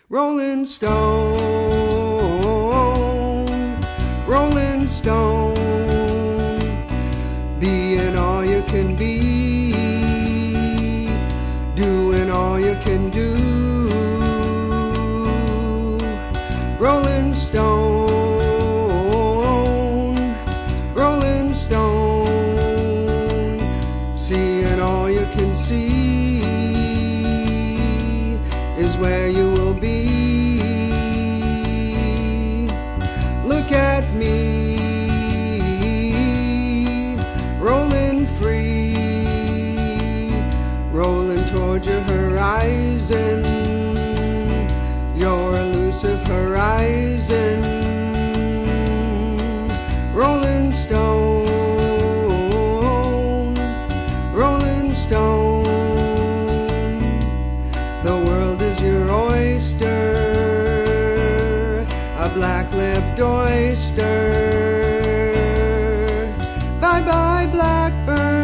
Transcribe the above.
Rolling stone, rolling stone, being all you can be, doing all you can do. Rolling stone, rolling stone, seeing all you can see is where you will be. Look at me, rolling free, rolling towards your horizon, your elusive horizon. Rolling stone, rolling stone, the world is your oyster, a black-lipped oyster. Bye-bye, blackbird.